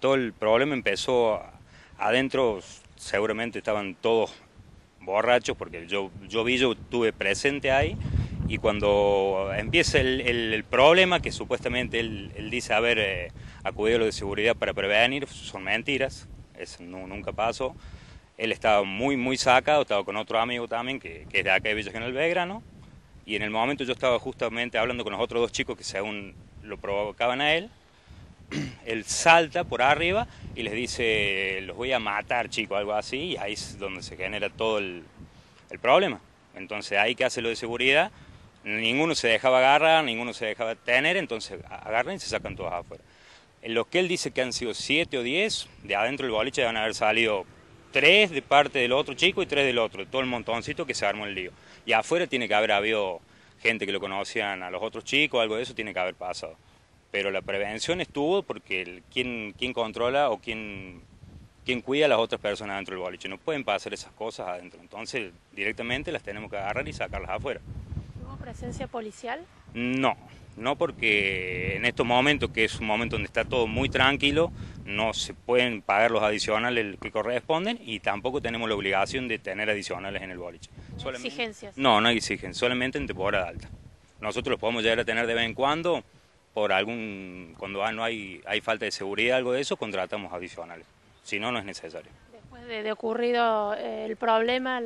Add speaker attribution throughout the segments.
Speaker 1: todo el problema empezó adentro, seguramente estaban todos borrachos, porque yo estuve presente ahí, y cuando empieza el problema, que supuestamente él dice haber acudido a lo de seguridad para prevenir, son mentiras, eso nunca pasó. Él estaba muy sacado, estaba con otro amigo también, que es de acá de Villa General Belgrano, y en el momento yo estaba justamente hablando con los otros dos chicos que según lo provocaban a él salta por arriba y les dice, los voy a matar, chicos, algo así, y ahí es donde se genera todo el problema. Entonces ahí que hace lo de seguridad, ninguno se dejaba agarrar, ninguno se dejaba tener, entonces agarran y se sacan todos afuera. En lo que él dice que han sido 7 o 10, de adentro del boliche van a haber salido 3 de parte del otro chico y 3 del otro, de todo el montoncito que se armó el lío. Y afuera tiene que haber habido gente que lo conocían a los otros chicos, algo de eso tiene que haber pasado. Pero la prevención estuvo porque quién controla o quién cuida a las otras personas dentro del boliche. No pueden pasar esas cosas adentro, entonces directamente las tenemos que agarrar y sacarlas afuera.
Speaker 2: ¿Hubo presencia policial?
Speaker 1: No porque en estos momentos, que es un momento donde está todo muy tranquilo, no se pueden pagar los adicionales que corresponden y tampoco tenemos la obligación de tener adicionales en el boliche.
Speaker 2: ¿No hay exigencias?
Speaker 1: No hay exigencias, solamente en temporada alta. Nosotros los podemos llegar a tener de vez en cuando, cuando no hay falta de seguridad, algo de eso, contratamos adicionales. Si no, no es necesario.
Speaker 2: Después de ocurrido el problema,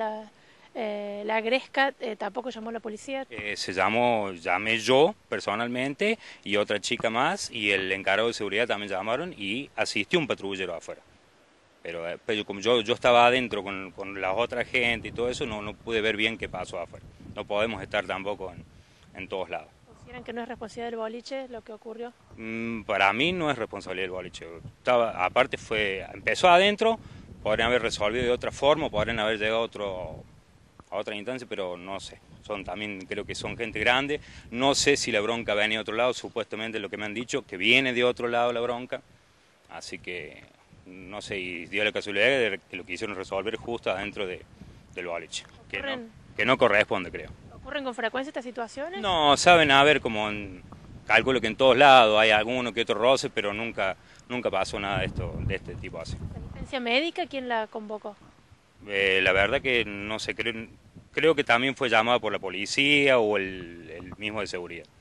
Speaker 2: la Gresca tampoco llamó a la policía.
Speaker 1: Llamé yo personalmente y otra chica más, y el encargado de seguridad también llamaron y asistió un patrullero afuera. Pero como yo estaba adentro con la otra gente y todo eso, no pude ver bien qué pasó afuera. No podemos estar tampoco en todos lados.
Speaker 2: ¿Consideran que no es responsabilidad del boliche lo que ocurrió?
Speaker 1: Para mí no es responsabilidad del boliche. Aparte empezó adentro, podrían haber resolvido de otra forma, podrían haber llegado a otra instancia, pero no sé. También creo que son gente grande. No sé si la bronca venía de otro lado, supuestamente lo que me han dicho, que viene de otro lado la bronca. Así que no sé, y dio la casualidad de que lo quisieron resolver justo adentro del boliche. Que no corresponde, creo.
Speaker 2: ¿Ocurren con frecuencia estas situaciones?
Speaker 1: No, saben a ver como calculo que en todos lados hay alguno que otro roce, pero nunca pasó nada de este tipo así.
Speaker 2: ¿La asistencia médica quién la convocó?
Speaker 1: La verdad que no sé, creo que también fue llamado por la policía o el mismo de seguridad.